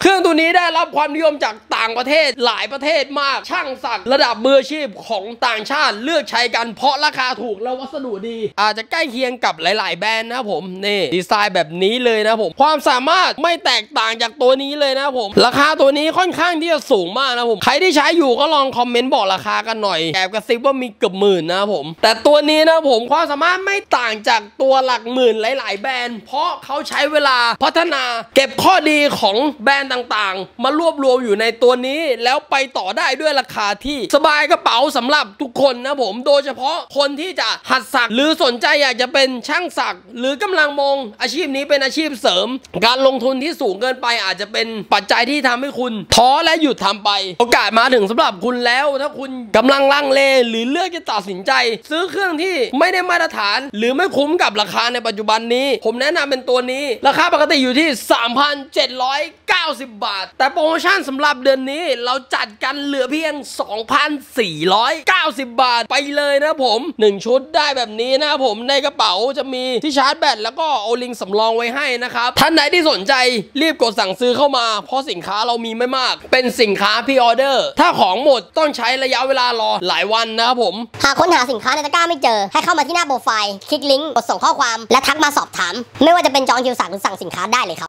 เครื่องตัวนี้ได้รับความนิยมจากต่างประเทศหลายประเทศมากช่างสักระดับมืออาชีพของต่างชาติเลือกใช้กันเพราะราคาถูกและวัสดุดีอาจจะใกล้เคียงกับหลายๆแบรนด์นะครับผมนี่ดีไซน์แบบนี้เลยนะผมความสามารถไม่แตกต่างจากตัวนี้เลยนะผมราคาตัวนี้ค่อนข้างที่จะสูงมากนะผมใครที่ใช้อยู่ก็ลองคอมเมนต์บอกราคากันหน่อยแอบกระซิบว่ามีเกือบหมื่นนะผมแต่ตัวนี้นะผมความสามารถไม่ต่างจากตัวหลักหมื่นหลายๆแบรนด์เพราะเขาใช้เวลาพัฒนาเก็บข้อดีของแบรนด์ต่างๆมารวบรวมอยู่ในตัวนี้แล้วไปต่อได้ด้วยราคาที่สบายกระเป๋าสำหรับทุกคนนะผมโดยเฉพาะคนที่จะหัดสักหรือสนใจอยากจะเป็นช่างสักหรือกำลังมองอาชีพนี้เป็นอาชีพเสริมการลงทุนที่สูงเกินไปอาจจะเป็นปัจจัยที่ทำให้คุณท้อและหยุดทำไปโอกาสมาถึงสำหรับคุณแล้วถ้าคุณกำลังลังเลหรือเลือกจะตัดสินใจซื้อเครื่องที่ไม่ได้มาตรฐานหรือไม่คุ้มกับราคาในปัจจุบันนี้ผมแนะนำเป็นตัวนี้ราคาปกติอยู่ที่ 3,790 บาทแต่โปรโมชั่นสำหรับเดือนนี้เราจัดกันเหลือเพียง 2,490 บาทไปเลยนะผม1ชุดได้แบบนี้นะผมในกระเป๋าจะมีที่ชาร์จแบตแล้วก็เอาลิงก์สำรองไว้ให้นะครับท่านไหนที่สนใจรีบกดสั่งซื้อเข้ามาเพราะสินค้าเรามีไม่มากเป็นสินค้าพรีออเดอร์ถ้าของหมดต้องใช้ระยะเวลารอหลายวันนะครับผมหากค้นหาสินค้าในตะกร้าไม่เจอให้เข้ามาที่หน้าโปรไฟล์คลิกลิงก์กดส่งข้อความและทักมาสอบถามไม่ว่าจะเป็นจองคิวสั่งหรือสั่งสินค้าได้เลยครับ